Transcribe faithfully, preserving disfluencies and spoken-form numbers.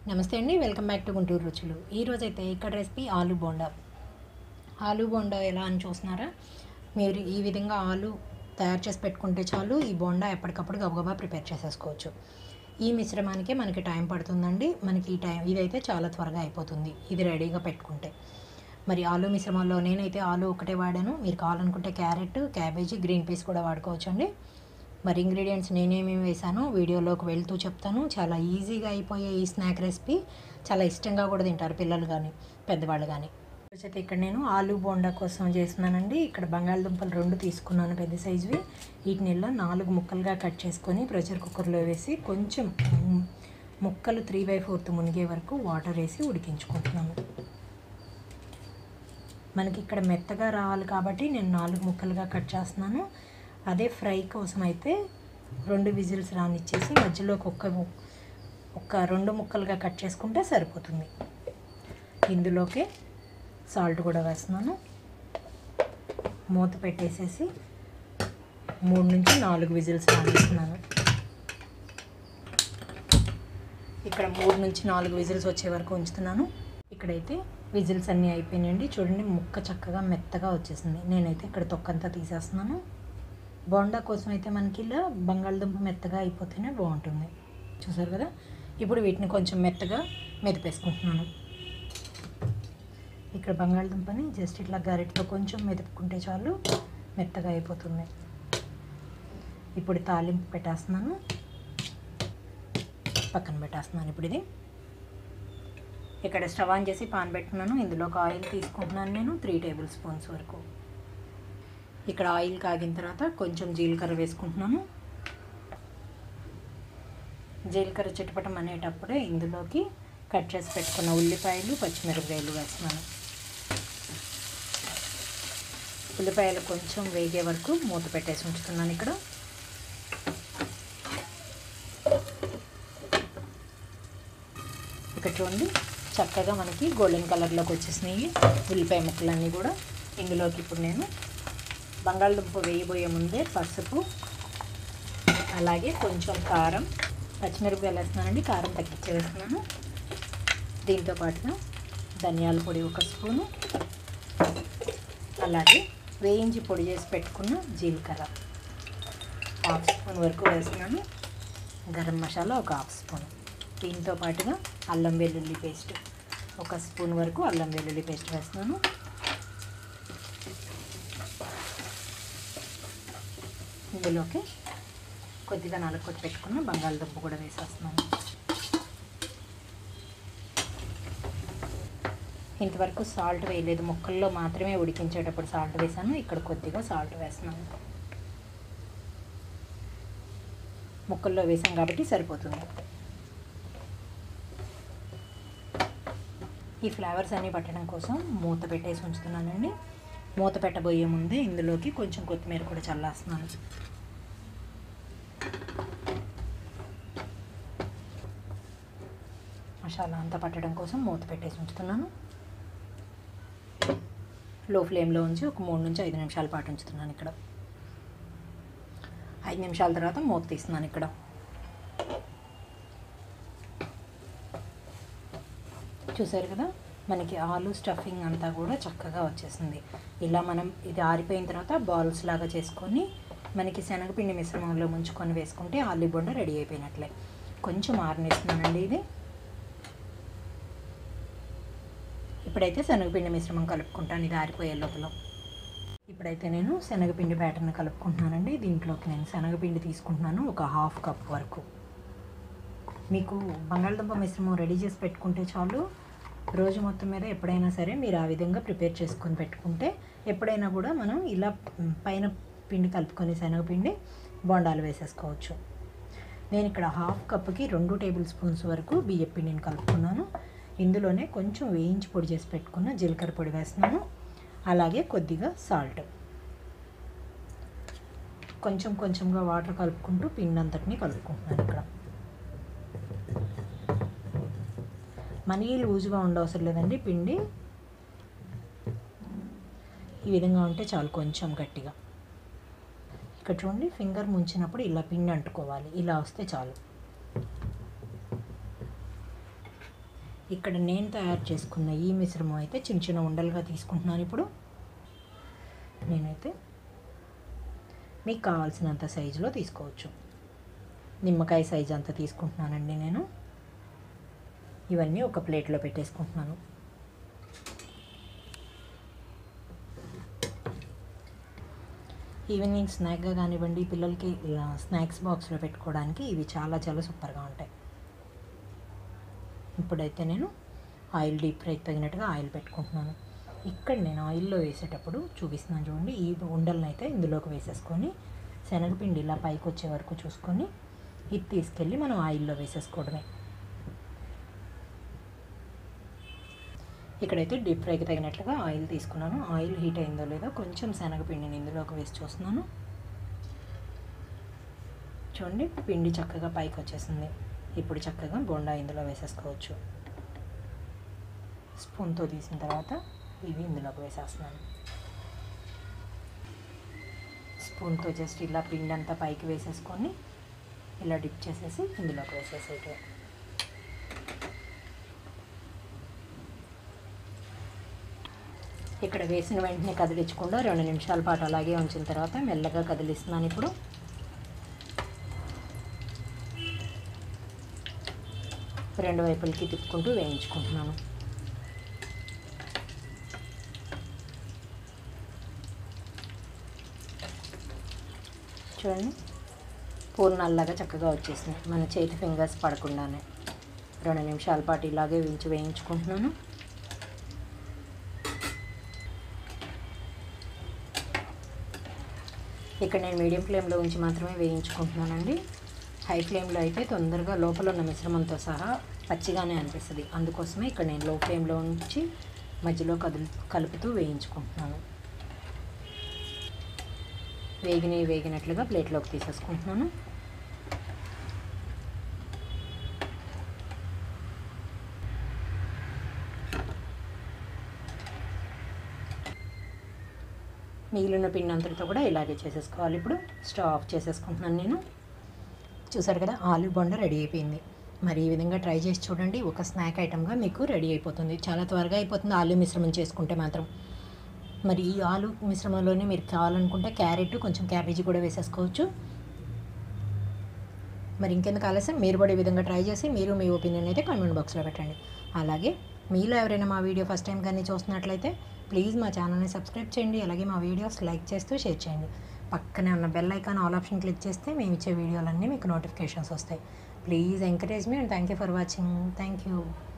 నమస్తే అండి, welcome back to Guntur రుచులు. ఈరోజైతే ఇక్కడ రెసిపీ ఆలు బోండా. ఆలు బోండా ఎలా అని చూస్తున్నారా? మీరు ఈ విధంగా ఆలు తయారు చేసి పెట్టుకుంటే చాలు, ఈ బోండా ఎప్పటికప్పుడు గబగబా ప్రిపేర్ చేసేసుకోవచ్చు. ఈ మిశ్రమానికే మనకి టైం పడుతుందండి. మనకి ఈ టైం ఇదైతే చాలా త్వరగా అయిపోతుంది ఇది రెడీగా పెట్టుకుంటే. మరి ఆలు మిశ్రమంలో నేనైతే ఆలు ఒకటే వాడాను. మీరు కావాలనుకుంటే క్యారెట్, క్యాబేజీ, గ్రీన్ పీస్ కూడా వాడుకోవచ్చండి. మరి ఇంగ్రీడియంట్స్ నేనేమేమి వేసానో వీడియోలోకి వెళ్తూ చెప్తాను. చాలా ఈజీగా అయిపోయే ఈ స్నాక్ రెసిపీ చాలా ఇష్టంగా కూడా తింటారు పిల్లలు కానీ పెద్దవాళ్ళు కానీ. అయితే ఇక్కడ నేను ఆలు బోండా కోసం చేస్తున్నానండి. ఇక్కడ బంగాళదుంపలు రెండు తీసుకున్నాను, పెద్ద సైజువి. వీటిని ఇలా నాలుగు ముక్కలుగా కట్ చేసుకొని ప్రెషర్ కుక్కర్లో వేసి కొంచెం ముక్కలు త్రీ బై ఫోర్త్ మునిగే వరకు వాటర్ వేసి ఉడికించుకుంటున్నాను. మనకి ఇక్కడ మెత్తగా రావాలి కాబట్టి నేను నాలుగు ముక్కలుగా కట్ చేస్తున్నాను. అదే ఫ్రై కోసం అయితే రెండు విజిల్స్ రానిచ్చేసి మధ్యలోకి ఒక్క ఒక్క రెండు ముక్కలుగా కట్ చేసుకుంటే సరిపోతుంది. ఇందులోకి సాల్ట్ కూడా వేస్తున్నాను. మూత పెట్టేసేసి మూడు నుంచి నాలుగు విజిల్స్ రానిస్తున్నాను. ఇక్కడ మూడు నుంచి నాలుగు విజిల్స్ వచ్చే వరకు ఉంచుతున్నాను. ఇక్కడైతే విజిల్స్ అన్నీ అయిపోయినాయండి. చూడండి, ముక్క చక్కగా మెత్తగా వచ్చేసింది. నేనైతే ఇక్కడ తొక్కంతా తీసేస్తున్నాను. బోండా కోసం అయితే మనకి ఇలా బంగాళదుంప మెత్తగా అయిపోతేనే బాగుంటుంది. చూసారు కదా, ఇప్పుడు వీటిని కొంచెం మెత్తగా మెదిపేసుకుంటున్నాను. ఇక్కడ బంగాళదుంపని జస్ట్ ఇట్లా గరిటతో కొంచెం మెదుపుకుంటే చాలు, మెత్తగా అయిపోతుంది. ఇప్పుడు తాలింపు పెట్టేస్తున్నాను, పక్కన పెట్టేస్తున్నాను. ఇప్పుడు ఇది ఇక్కడ స్టవ్ ఆన్ చేసి పాన్ పెట్టుకున్నాను. ఇందులోకి ఆయిల్ తీసుకుంటున్నాను నేను త్రీ టేబుల్ స్పూన్స్ వరకు. ఇక్కడ ఆయిల్ కాగిన తర్వాత కొంచెం జీలకర్ర వేసుకుంటున్నాను. జీలకర్ర చిటపటం అనేటప్పుడే ఇందులోకి కట్ చేసి పెట్టుకున్న ఉల్లిపాయలు, పచ్చిమిరపకాయలు వేస్తున్నాను. ఉల్లిపాయలు కొంచెం వేగే వరకు మూత పెట్టేసి ఉంచుతున్నాను. ఇక్కడ ఇక్కడ చూడండి, చక్కగా మనకి గోల్డెన్ కలర్లోకి వచ్చేసినాయి ఉల్లిపాయ ముక్కలన్నీ కూడా. ఇందులోకి ఇప్పుడు నేను బంగాళదుంప వేయబోయే ముందే పసుపు, అలాగే కొంచెం కారం, పచ్చిమిరపకాయలు వేస్తున్నానండి. కారం తగ్గించి వేస్తున్నాను. దీంతో పాటుగా ధనియాల పొడి ఒక స్పూను, అలాగే వేయించి పొడి చేసి పెట్టుకున్న జీలకర్ర హాఫ్ స్పూన్ వరకు వేస్తున్నాను. గరం మసాలా ఒక హాఫ్ స్పూన్. దీంతో పాటుగా అల్లం వెల్లుల్లి పేస్ట్ ఒక స్పూన్ వరకు అల్లం వెల్లుల్లి పేస్ట్ వేస్తున్నాను. ఇందులోకి కొద్దిగా నలకొట్టి పెట్టుకున్న బంగాళదుంప కూడా వేసేస్తున్నాను. ఇంతవరకు సాల్ట్ వేయలేదు, ముక్కల్లో మాత్రమే ఉడికించేటప్పుడు సాల్ట్ వేసాను. ఇక్కడ కొద్దిగా సాల్ట్ వేస్తున్నాను. ముక్కల్లో వేసాం కాబట్టి సరిపోతుంది. ఈ ఫ్లేవర్స్ అన్నీ పట్టడం కోసం మూత పెట్టేసి ఉంచుతున్నానండి. మూత పెట్టబోయే ముందే ఇందులోకి కొంచెం కొత్తిమీర కూడా చల్లేస్తున్నాను. మసాలా అంతా పట్టడం కోసం మూత పెట్టేసి ఉంచుతున్నాను. లో ఫ్లేమ్లో ఉంచి ఒక మూడు నుంచి ఐదు నిమిషాల పాటు ఉంచుతున్నాను. ఇక్కడ ఐదు నిమిషాల తర్వాత మూత తీస్తున్నాను. ఇక్కడ చూసారు కదా, మనకి ఆలు స్టఫింగ్ అంతా కూడా చక్కగా వచ్చేసింది. ఇలా మనం ఇది ఆరిపోయిన తర్వాత బాల్స్ లాగా చేసుకొని మనకి శనగపిండి మిశ్రమంలో ముంచుకొని వేసుకుంటే ఆలు బోండా రెడీ అయిపోయినట్లే. కొంచెం ఆరనిస్తున్నానండి ఇది. ఇప్పుడైతే శనగపిండి మిశ్రమం కలుపుకుంటాను ఇది ఆరిపోయే లోపల. ఇప్పుడైతే నేను శనగపిండి బ్యాటర్ని కలుపుకుంటున్నానండి. దీంట్లోకి నేను శనగపిండి తీసుకుంటున్నాను ఒక హాఫ్ కప్ వరకు. మీకు బంగాళదుంప మిశ్రమం రెడీ చేసి పెట్టుకుంటే చాలు, రోజు మొత్తం మీద ఎప్పుడైనా సరే మీరు ఆ విధంగా ప్రిపేర్ చేసుకొని పెట్టుకుంటే ఎప్పుడైనా కూడా మనం ఇలా పైన పిండి కలుపుకొని శనగపిండి బోండాలు వేసేసుకోవచ్చు. నేను ఇక్కడ హాఫ్ కప్కి రెండు టేబుల్ స్పూన్స్ వరకు బియ్య పిండిని కలుపుకున్నాను. ఇందులోనే కొంచెం వేయించి పొడి చేసి పెట్టుకున్న జీలకర్ర పొడి వేస్తున్నాను. అలాగే కొద్దిగా సాల్ట్, కొంచెం కొంచెంగా వాటర్ కలుపుకుంటూ పిండి అంతటిని కలుపుకుంటున్నాను. ఇక్కడ మనీ లూజ్గా ఉండవసరం లేదండి. పిండి ఈ విధంగా ఉంటే చాలు, కొంచెం గట్టిగా. ఇక్కడ చూడండి, ఫింగర్ ముంచినప్పుడు ఇలా పిండి అంటుకోవాలి, ఇలా వస్తే చాలు. ఇక్కడ నేను తయారు చేసుకున్న ఈ మిశ్రమం అయితే చిన్న చిన్న ఉండలుగా తీసుకుంటున్నాను. ఇప్పుడు నేనైతే మీకు కావాల్సినంత సైజులో తీసుకోవచ్చు. నిమ్మకాయ సైజు అంతా తీసుకుంటున్నానండి నేను. ఇవన్నీ ఒక ప్లేట్లో పెట్టేసుకుంటున్నాను. ఈవినింగ్ స్నాక్గా కానివ్వండి, పిల్లలకి స్నాక్స్ బాక్స్లో పెట్టుకోవడానికి ఇవి చాలా చాలా సూపర్గా ఉంటాయి. ఇప్పుడైతే నేను ఆయిల్ డీప్ ఫ్రైకి తగినట్టుగా ఆయిల్ పెట్టుకుంటున్నాను. ఇక్కడ నేను ఆయిల్లో వేసేటప్పుడు చూపిస్తున్నాను చూడండి. ఈ ఉండలను అయితే ఇందులోకి వేసేసుకొని శనగపిండి ఇలా పైకి వచ్చే వరకు చూసుకొని ఇది తీసుకెళ్ళి మనం ఆయిల్లో వేసేసుకోవడమే. ఇక్కడైతే డీప్ ఫ్రైకి తగినట్లుగా ఆయిల్ తీసుకున్నాను. ఆయిల్ హీట్ అయిందో లేదో కొంచెం శనగపిండిని ఇందులోకి వేసి చూస్తున్నాను. చూడండి, పిండి చక్కగా పైకి వచ్చేసింది. ఇప్పుడు చక్కగా బోండా ఇందులో వేసేసుకోవచ్చు. స్పూన్తో తీసిన తర్వాత ఇవి ఇందులోకి వేసేస్తున్నాను. స్పూన్తో జస్ట్ ఇలా పిండి అంతా పైకి వేసేసుకొని ఇలా డిప్ చేసేసి ఇందులోకి వేసేసేయటం. ఇక్కడ వేసిన వెంటనే కదిలించకుండా రెండు నిమిషాల పాటు అలాగే ఉంచిన తర్వాత మెల్లగా కదిలిస్తున్నాను. ఇప్పుడు రెండు వైపులకి తిప్పుకుంటూ వేయించుకుంటున్నాను. చూడండి, పూర్ణాల్లాగా చక్కగా వచ్చేసింది. మన చేతి ఫింగర్స్ పడకుండానే రెండు నిమిషాల పాటు ఇలాగే వేయించి వేయించుకుంటున్నాను. ఇక్కడ నేను మీడియం ఫ్లేమ్లో ఉంచి మాత్రమే వేయించుకుంటున్నానండి. హై ఫ్లేమ్లో అయితే తొందరగా లోపల ఉన్న మిశ్రమంతో సహా పచ్చిగానే అనిపిస్తుంది. అందుకోసమే ఇక్కడ నేను లో ఫ్లేమ్లో ఉంచి మధ్యలో కదులు కలుపుతూ వేయించుకుంటున్నాను. వేగిని వేగినట్లుగా ప్లేట్లోకి తీసేసుకుంటున్నాను. మిగిలిన పిండి అంతటితో కూడా ఇలాగే చేసేసుకోవాలి. ఇప్పుడు స్టవ్ ఆఫ్ చేసేసుకుంటున్నాను నేను. చూసారు కదా, ఆలు బొండ రెడీ అయిపోయింది. మరి ఈ విధంగా ట్రై చేసి చూడండి. ఒక స్నాక్ ఐటమ్గా మీకు రెడీ అయిపోతుంది. చాలా త్వరగా అయిపోతుంది ఆలు మిశ్రమం చేసుకుంటే మాత్రం. మరి ఈ ఆలు మిశ్రమంలోనే మీరు కావాలనుకుంటే క్యారెట్, కొంచెం క్యాబేజీ కూడా వేసేసుకోవచ్చు. మరి ఇంకెందుకు ఆలస్యం, మీరు కూడా ఈ విధంగా ట్రై చేసి మీరు మీ ఒపీనియన్ అయితే కామెంట్ బాక్స్లో పెట్టండి. అలాగే మీలో ఎవరైనా మా వీడియో ఫస్ట్ టైం కానీ చూస్తున్నట్లయితే ప్లీజ్ మా ఛానల్ని సబ్స్క్రైబ్ చేయండి. అలాగే మా వీడియోస్ లైక్ చేస్తూ షేర్ చేయండి. పక్కనే ఉన్న bell icon all option click చేస్తే మేము ఇచ్చే వీడియోలన్నీ మీకు నోటిఫికేషన్స్ వస్తాయి. Please encourage me and thank you for watching. Thank you.